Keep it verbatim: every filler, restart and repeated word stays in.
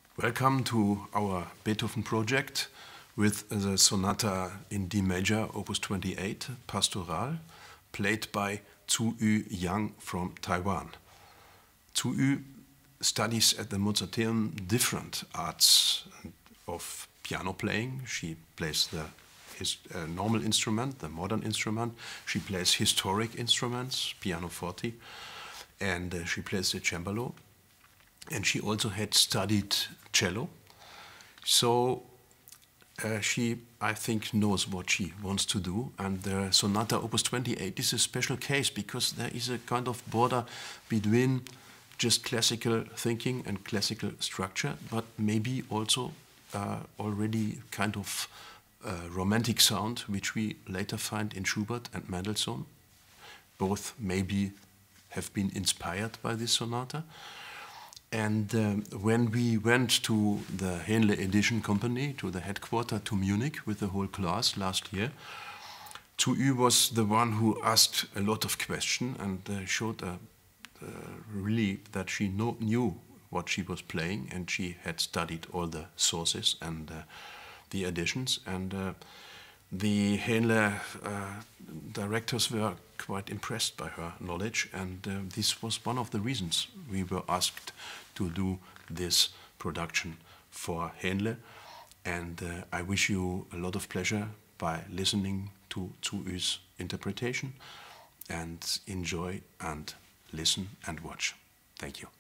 Welcome to our Beethoven project with the sonata in D major, opus twenty-eight, Pastoral, played by Zhu Yu Yang from Taiwan. Zhu Yu studies at the Mozarteum different arts of piano playing. She plays the his, uh, normal instrument, the modern instrument. She plays historic instruments, pianoforte, and uh, she plays the cembalo. And she also had studied cello. So uh, she, I think, knows what she wants to do. And the Sonata opus twenty-eight is a special case because there is a kind of border between just classical thinking and classical structure, but maybe also uh, already kind of uh, romantic sound, which we later find in Schubert and Mendelssohn. Both maybe have been inspired by this sonata. And um, when we went to the Henle Edition Company, to the headquarters to Munich with the whole class last year, Zhu Yu was the one who asked a lot of questions and uh, showed uh, uh, really that she know, knew what she was playing, and she had studied all the sources and uh, the editions. And uh, the Henle uh, directors were quite impressed by her knowledge, and uh, this was one of the reasons we were asked to do this production for Henle. And uh, I wish you a lot of pleasure by listening to Zhu Yu's interpretation, and enjoy and listen and watch. Thank you.